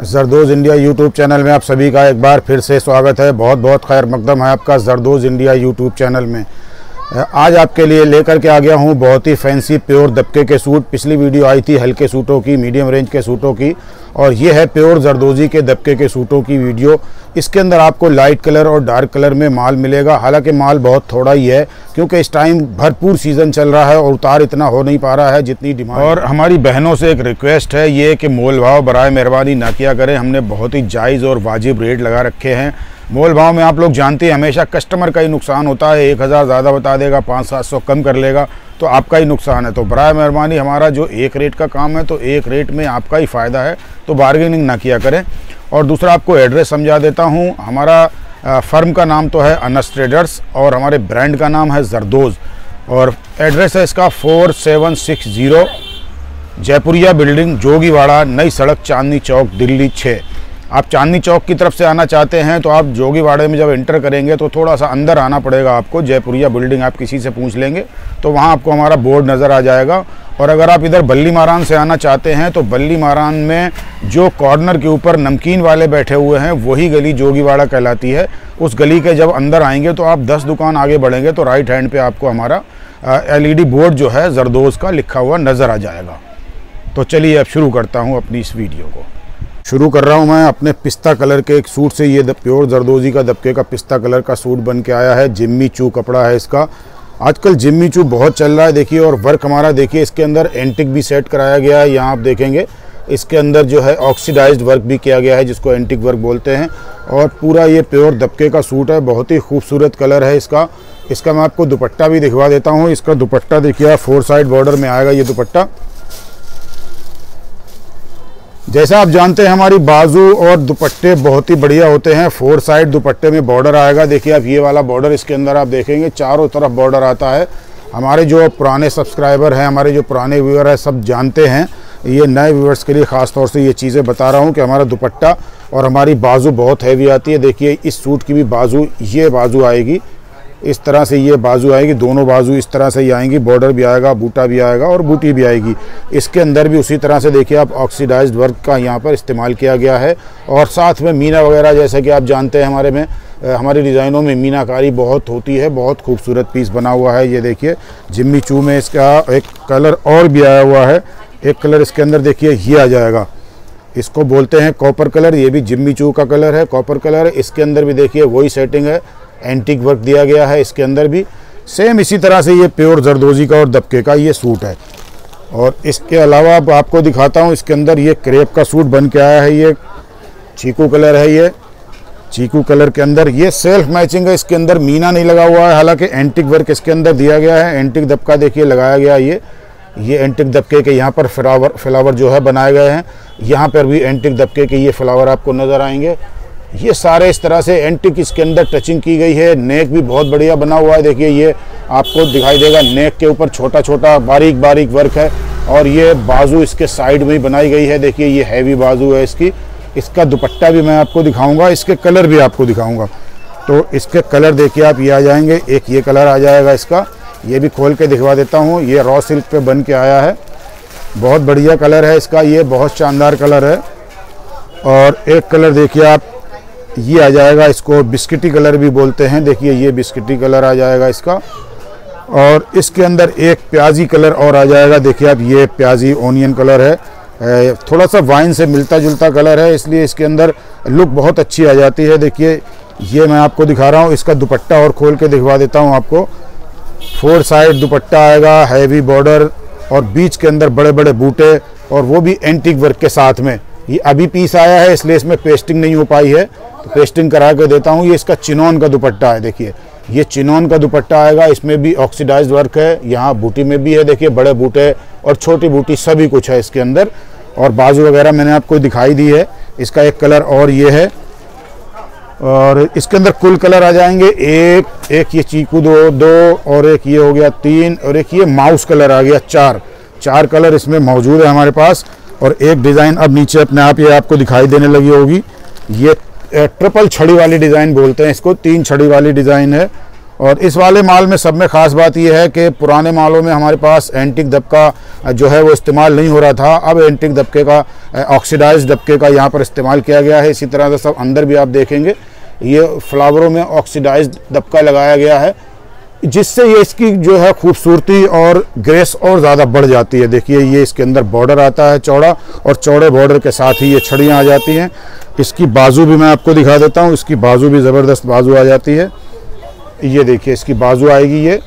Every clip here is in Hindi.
जरदोज़ इंडिया यूट्यूब चैनल में आप सभी का एक बार फिर से स्वागत है। बहुत बहुत खैर मकदम है आपका जरदोज़ इंडिया यूट्यूब चैनल में। आज आपके लिए लेकर के आ गया हूँ बहुत ही फैंसी प्योर दबके के सूट। पिछली वीडियो आई थी हल्के सूटों की, मीडियम रेंज के सूटों की, और ये है प्योर जरदोज़ी के दबके के सूटों की वीडियो। इसके अंदर आपको लाइट कलर और डार्क कलर में माल मिलेगा। हालांकि माल बहुत थोड़ा ही है क्योंकि इस टाइम भरपूर सीज़न चल रहा है और उतार इतना हो नहीं पा रहा है जितनी डिमांड। और हमारी बहनों से एक रिक्वेस्ट है ये कि मोल भाव बराए मेहरबानी ना किया करें। हमने बहुत ही जायज़ और वाजिब रेट लगा रखे हैं। मोल भाव में आप लोग जानते हैं हमेशा कस्टमर का ही नुकसान होता है। 1000 ज़्यादा बता देगा, 500-700 कम कर लेगा तो आपका ही नुकसान है। तो बराए मेहरबानी हमारा जो एक रेट का काम है तो एक रेट में आपका ही फ़ायदा है, तो बार्गेनिंग ना किया करें। और दूसरा आपको एड्रेस समझा देता हूँ। हमारा फर्म का नाम तो है अनस ट्रेडर्स और हमारे ब्रांड का नाम है जरदोज़, और एड्रेस है इसका 4760 जयपुरिया बिल्डिंग, जोगीवाड़ा, नई सड़क, चांदनी चौक, दिल्ली 6। आप चांदनी चौक की तरफ से आना चाहते हैं तो आप जोगीवाड़े में जब एंटर करेंगे तो थोड़ा सा अंदर आना पड़ेगा आपको। जयपुरिया बिल्डिंग आप किसी से पूछ लेंगे तो वहाँ आपको हमारा बोर्ड नज़र आ जाएगा। और अगर आप इधर बल्ली मारान से आना चाहते हैं तो बल्ली मारान में जो कॉर्नर के ऊपर नमकीन वाले बैठे हुए हैं वही गली जोगीवाड़ा कहलाती है। उस गली के जब अंदर आएंगे तो आप 10 दुकान आगे बढ़ेंगे तो राइट हैंड पे आपको हमारा LED बोर्ड जो है जरदोज़ का लिखा हुआ नज़र आ जाएगा। तो चलिए अब शुरू करता हूँ अपनी इस वीडियो को। शुरू कर रहा हूँ मैं अपने पिस्ता कलर के एक सूट से। ये प्योर जरदोज़ी का दबके का पिस्ता कलर का सूट बन के आया है। जिम्मी चू कपड़ा है इसका। आजकल जिम्मी चू बहुत चल रहा है देखिए। और वर्क हमारा देखिए इसके अंदर एंटिक भी सेट कराया गया है। यहाँ आप देखेंगे इसके अंदर जो है ऑक्सीडाइज्ड वर्क भी किया गया है जिसको एंटिक वर्क बोलते हैं। और पूरा ये प्योर दबके का सूट है। बहुत ही खूबसूरत कलर है इसका। इसका मैं आपको दुपट्टा भी दिखवा देता हूँ। इसका दुपट्टा देखिए 4 साइड बॉर्डर में आएगा ये दुपट्टा। जैसा आप जानते हैं हमारी बाजू और दुपट्टे बहुत ही बढ़िया होते हैं। 4 साइड दुपट्टे में बॉर्डर आएगा। देखिए आप ये वाला बॉर्डर इसके अंदर आप देखेंगे चारों तरफ बॉर्डर आता है। हमारे जो पुराने सब्सक्राइबर हैं, हमारे जो पुराने व्यूअर हैं सब जानते हैं। ये नए व्यूअर्स के लिए ख़ास तौर से ये चीज़ें बता रहा हूँ कि हमारा दुपट्टा और हमारी बाजू बहुत हैवी आती है। देखिए इस सूट की भी बाजू, ये बाजू आएगी इस तरह से, ये बाजू आएगी, दोनों बाजू इस तरह से ही आएंगी। बॉर्डर भी आएगा, बूटा भी आएगा और बूटी भी आएगी। इसके अंदर भी उसी तरह से देखिए आप ऑक्सीडाइज्ड वर्क का यहाँ पर इस्तेमाल किया गया है। और साथ में मीना वगैरह, जैसे कि आप जानते हैं हमारी डिज़ाइनों में मीनाकारी बहुत होती है। बहुत खूबसूरत पीस बना हुआ है। ये देखिए जिम्मी चू में इसका एक कलर और भी आया हुआ है। एक कलर इसके अंदर देखिए ये आ जाएगा, इसको बोलते हैं कॉपर कलर। ये भी जिम्मी चू का कलर है, कॉपर कलर है। इसके अंदर भी देखिए वही सेटिंग है, एंटिक वर्क दिया गया है इसके अंदर भी। सेम इसी तरह से ये प्योर जरदोज़ी का और दबके का ये सूट है। और इसके अलावा अब आपको दिखाता हूँ इसके अंदर ये क्रेप का सूट बन के आया है। ये चीकू कलर है। ये चीकू कलर के अंदर ये सेल्फ मैचिंग है। इसके अंदर मीना नहीं लगा हुआ है, हालांकि एंटिक वर्क इसके अंदर दिया गया है। एंटिक दबका देखिए लगाया गया है। ये एंटिक दबके के यहाँ पर फ्लावर जो है बनाए गए हैं। यहाँ पर भी एंटिक दबके के ये फ्लावर आपको नज़र आएंगे। ये सारे इस तरह से एंटिक इसके अंदर टचिंग की गई है। नेक भी बहुत बढ़िया बना हुआ है। देखिए ये आपको दिखाई देगा, नेक के ऊपर छोटा छोटा बारीक बारीक वर्क है। और ये बाजू इसके साइड में ही बनाई गई है। देखिए ये हैवी बाजू है इसकी। इसका दुपट्टा भी मैं आपको दिखाऊंगा, इसके कलर भी आपको दिखाऊंगा। तो इसके कलर देखिए आप ये आ जाएंगे। एक ये कलर आ जाएगा इसका, ये भी खोल के दिखवा देता हूँ। ये रॉ सिल्क पे बन के आया है। बहुत बढ़िया कलर है इसका, ये बहुत शानदार कलर है। और एक कलर देखिए आप ये आ जाएगा, इसको बिस्किटी कलर भी बोलते हैं। देखिए ये बिस्किटी कलर आ जाएगा इसका। और इसके अंदर एक प्याजी कलर और आ जाएगा। देखिए आप ये प्याजी ओनियन कलर है। थोड़ा सा वाइन से मिलता जुलता कलर है, इसलिए इसके अंदर लुक बहुत अच्छी आ जाती है। देखिए ये मैं आपको दिखा रहा हूँ। इसका दुपट्टा और खोल के दिखवा देता हूँ आपको। 4 साइड दुपट्टा आएगा, हैवी बॉर्डर और बीच के अंदर बड़े बड़े बूटे, और वो भी एंटिक वर्क के साथ में। ये अभी पीस आया है इसलिए इसमें पेस्टिंग नहीं हो पाई है, तो पेस्टिंग करा के देता हूँ। ये इसका चिनॉन का दुपट्टा है। देखिए ये चिनॉन का दुपट्टा आएगा। इसमें भी ऑक्सीडाइज्ड वर्क है। यहाँ बूटी में भी है, देखिए बड़े बूटे और छोटी बूटी सभी कुछ है इसके अंदर। और बाजू वगैरह मैंने आपको दिखाई दी है। इसका एक कलर और ये है। और इसके अंदर कुल कलर आ जाएंगे एक ये चीकू दो और एक ये हो गया 3, और एक ये माउस कलर आ गया 4 कलर इसमें मौजूद है हमारे पास। और एक डिज़ाइन अब नीचे अपने आप ये आपको दिखाई देने लगी होगी। ये ट्रिपल छड़ी वाली डिज़ाइन बोलते हैं इसको, 3 छड़ी वाली डिज़ाइन है। और इस वाले माल में सब में ख़ास बात यह है कि पुराने मालों में हमारे पास एंटिक दबका जो है वो इस्तेमाल नहीं हो रहा था। अब एंटिक दबके का ऑक्सीडाइज्ड दबके का यहाँ पर इस्तेमाल किया गया है। इसी तरह से सब अंदर भी आप देखेंगे ये फ्लावरों में ऑक्सीडाइज्ड दबका लगाया गया है, जिससे ये इसकी जो है खूबसूरती और ग्रेस और ज़्यादा बढ़ जाती है। देखिए ये इसके अंदर बॉर्डर आता है चौड़ा, और चौड़े बॉर्डर के साथ ही ये छड़ियाँ आ जाती हैं। इसकी बाजू भी मैं आपको दिखा देता हूँ, इसकी बाजू भी ज़बरदस्त बाजू आ जाती है। ये देखिए इसकी बाजू आएगी ये,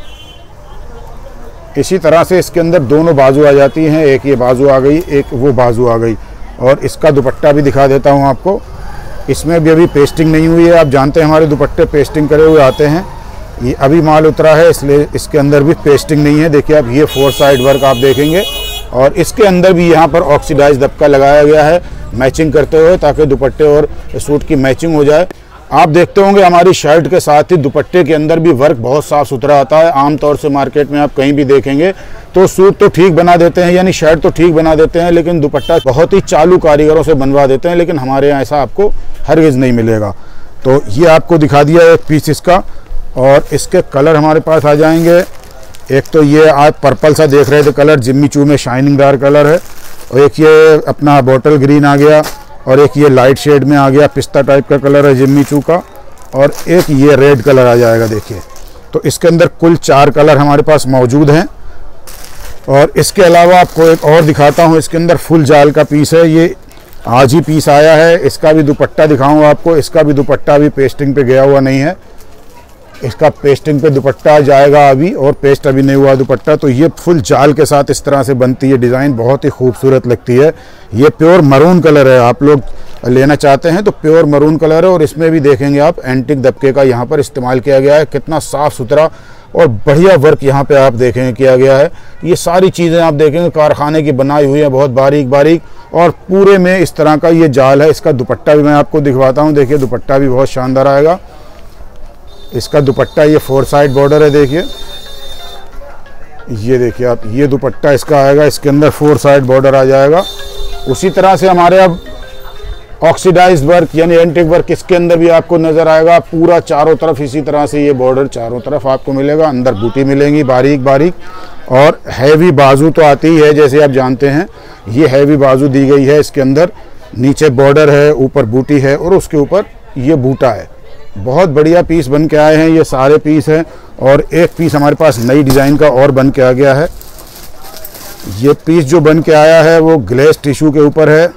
इसी तरह से इसके अंदर दोनों बाजू आ जाती हैं, एक ये बाजू आ गई, एक वो बाजू आ गई। और इसका दुपट्टा भी दिखा देता हूँ आपको, इसमें भी अभी पेस्टिंग नहीं हुई है। आप जानते हैं हमारे दुपट्टे पेस्टिंग करे हुए आते हैं, ये अभी माल उतरा है इसलिए इसके अंदर भी पेस्टिंग नहीं है। देखिए आप ये 4 साइड वर्क आप देखेंगे, और इसके अंदर भी यहाँ पर ऑक्सीडाइज दबका लगाया गया है मैचिंग करते हुए, ताकि दुपट्टे और सूट की मैचिंग हो जाए। आप देखते होंगे हमारी शर्ट के साथ ही दुपट्टे के अंदर भी वर्क बहुत साफ़ सुथरा आता है। आमतौर से मार्केट में आप कहीं भी देखेंगे तो सूट तो ठीक बना देते हैं, यानी शर्ट तो ठीक बना देते हैं, लेकिन दुपट्टा बहुत ही चालू कारीगरों से बनवा देते हैं, लेकिन हमारे यहाँ ऐसा आपको हरगिज़ नहीं मिलेगा। तो ये आपको दिखा दिया एक पीस इसका, और इसके कलर हमारे पास आ जाएंगे। एक तो ये आप पर्पल सा देख रहे थे कलर, जिम्मी चू में शाइनिंगदार कलर है, और एक ये अपना बॉटल ग्रीन आ गया, और एक ये लाइट शेड में आ गया पिस्ता टाइप का कलर है जिम्मी चू का, और एक ये रेड कलर आ जाएगा। देखिए तो इसके अंदर कुल 4 कलर हमारे पास मौजूद हैं। और इसके अलावा आपको एक और दिखाता हूँ, इसके अंदर फुल जाल का पीस है, ये आज ही पीस आया है। इसका भी दुपट्टा दिखाऊंगा आपको, इसका भी दुपट्टा अभी पेस्टिंग पे गया हुआ नहीं है, इसका पेस्टिंग पे दुपट्टा जाएगा अभी, और पेस्ट अभी नहीं हुआ दुपट्टा। तो ये फुल जाल के साथ इस तरह से बनती है डिज़ाइन, बहुत ही खूबसूरत लगती है। ये प्योर मरून कलर है, आप लोग लेना चाहते हैं तो प्योर मरून कलर है। और इसमें भी देखेंगे आप एंटिक दबके का यहाँ पर इस्तेमाल किया गया है, कितना साफ़ सुथरा और बढ़िया वर्क यहाँ पे आप देखेंगे किया गया है। ये सारी चीज़ें आप देखेंगे कारखाने की बनाई हुई है, बहुत बारीक बारीक, और पूरे में इस तरह का ये जाल है। इसका दुपट्टा भी मैं आपको दिखवाता हूँ, देखिए दुपट्टा भी बहुत शानदार आएगा। इसका दुपट्टा ये 4 साइड बॉर्डर है, देखिए ये देखिए आप, ये दुपट्टा इसका आएगा, इसके अंदर 4 साइड बॉर्डर आ जाएगा। उसी तरह से हमारे अब ऑक्सीडाइज्ड वर्क यानी एंटिक वर्क इसके अंदर भी आपको नज़र आएगा, पूरा चारों तरफ इसी तरह से ये बॉर्डर चारों तरफ आपको मिलेगा। अंदर बूटी मिलेंगी बारीक बारीक, और हैवी बाजू तो आती ही है, जैसे आप जानते हैं ये हैवी बाजू दी गई है। इसके अंदर नीचे बॉर्डर है, ऊपर बूटी है, और उसके ऊपर ये बूटा है। बहुत बढ़िया पीस बन के आए हैं, ये सारे पीस हैं। और एक पीस हमारे पास नई डिज़ाइन का और बन के आ गया है। ये पीस जो बन के आया है वो ग्लेस टिश्यू के ऊपर है,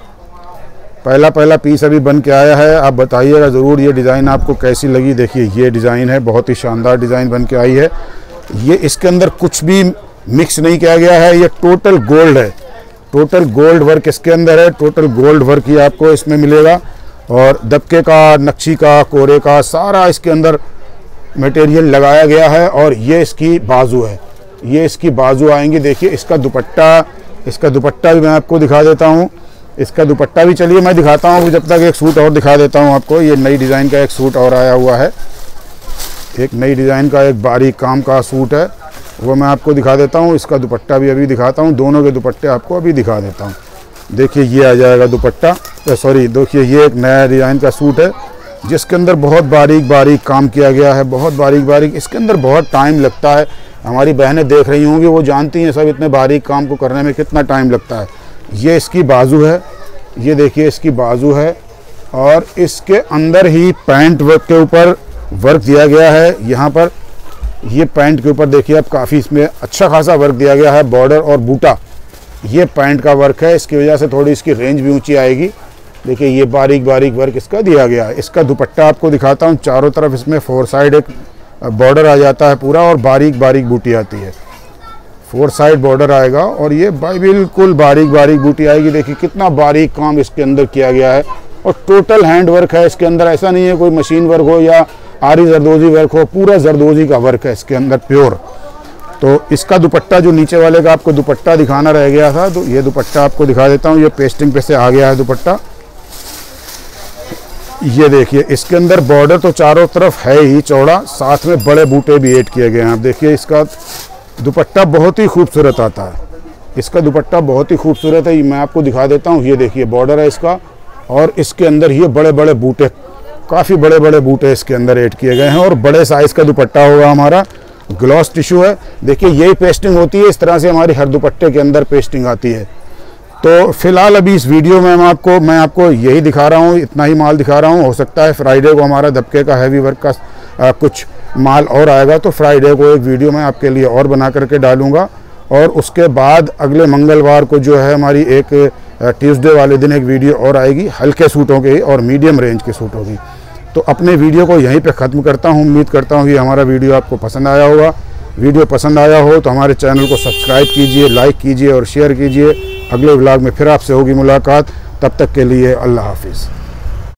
पहला पीस अभी बन के आया है। आप बताइएगा ज़रूर ये डिज़ाइन आपको कैसी लगी। देखिए ये डिज़ाइन है, बहुत ही शानदार डिज़ाइन बन के आई है। ये इसके अंदर कुछ भी मिक्स नहीं किया गया है, ये टोटल गोल्ड है, टोटल गोल्ड वर्क इसके अंदर है, टोटल गोल्ड वर्क ही आपको इसमें मिलेगा। और दबके का, नक्शी का, कोरे का सारा इसके अंदर मटेरियल लगाया गया है। और ये इसकी बाजू है, ये इसकी बाजू आएंगी। देखिए इसका दुपट्टा भी मैं आपको दिखा देता हूँ। इसका दुपट्टा भी चलिए मैं दिखाता हूँ, जब तक एक सूट और दिखा देता हूँ आपको। ये नई डिज़ाइन का एक सूट और आया हुआ है, एक नई डिज़ाइन का एक बारीक काम का सूट है, वो मैं आपको दिखा देता हूँ। इसका दुपट्टा भी अभी दिखाता हूँ, दोनों के दुपट्टे आपको अभी दिखा देता हूँ। देखिए ये आ जाएगा दुपट्टा, सॉरी देखिए ये एक नया डिज़ाइन का सूट है, जिसके अंदर बहुत बारीक बारीक काम किया गया है, बहुत बारीक बारीक। इसके अंदर बहुत टाइम लगता है, हमारी बहनें देख रही होंगी, वो जानती हैं सब इतने बारीक काम को करने में कितना टाइम लगता है। ये इसकी बाजू है, ये देखिए इसकी बाजू है, और इसके अंदर ही पैंट वर्क के ऊपर वर्क दिया गया है। यहाँ पर ये पैंट के ऊपर देखिए आप, काफ़ी इसमें अच्छा खासा वर्क दिया गया है। बॉर्डर और बूटा ये पैंट का वर्क है, इसकी वजह से थोड़ी इसकी रेंज भी ऊंची आएगी। देखिए ये बारीक बारीक वर्क इसका दिया गया है। इसका दुपट्टा आपको दिखाता हूँ, चारों तरफ इसमें 4 साइड एक बॉर्डर आ जाता है पूरा, और बारीक बारीक बूटी आती है, 4 साइड बॉर्डर आएगा, और ये बिल्कुल बारीक बारीक बूटी आएगी। देखिए कितना बारीक काम इसके अंदर किया गया है, और टोटल हैंड वर्क है इसके अंदर। ऐसा नहीं है कोई मशीन वर्क हो या आरी जरदोजी वर्क हो, पूरा जरदोजी का वर्क है इसके अंदर प्योर। तो इसका दुपट्टा जो नीचे वाले का आपको दुपट्टा दिखाना रह गया था, तो ये दुपट्टा आपको दिखा देता हूँ। ये पेस्टिंग पे से आ गया है दुपट्टा, ये देखिए इसके अंदर बॉर्डर तो चारों तरफ है ही चौड़ा, साथ में बड़े बूटे भी ऐड किए गए हैं। आप देखिए इसका दुपट्टा बहुत ही खूबसूरत आता है, इसका दुपट्टा बहुत ही खूबसूरत है। मैं आपको दिखा देता हूँ, ये देखिए बॉर्डर है इसका, और इसके अंदर ये बड़े बड़े बूटे, काफ़ी बड़े बड़े बूटे इसके अंदर ऐड किए गए हैं, और बड़े साइज़ का दुपट्टा होगा हमारा। ग्लॉस टिश्यू है, देखिए यही पेस्टिंग होती है, इस तरह से हमारी हर दुपट्टे के अंदर पेस्टिंग आती है। तो फिलहाल अभी इस वीडियो में मैं आपको यही दिखा रहा हूँ, इतना ही माल दिखा रहा हूँ। हो सकता है फ्राइडे को हमारा दबके का हैवी वर्क का कुछ माल और आएगा, तो फ्राइडे को एक वीडियो मैं आपके लिए और बना करके डालूँगा। और उसके बाद अगले मंगलवार को जो है हमारी एक ट्यूसडे वाले दिन एक वीडियो और आएगी हल्के सूटों की और मीडियम रेंज के सूटों की। तो अपने वीडियो को यहीं पे ख़त्म करता हूँ। उम्मीद करता हूँ कि हमारा वीडियो आपको पसंद आया होगा। वीडियो पसंद आया हो तो हमारे चैनल को सब्सक्राइब कीजिए, लाइक कीजिए और शेयर कीजिए। अगले व्लॉग में फिर आपसे होगी मुलाकात। तब तक के लिए अल्लाह हाफिज़।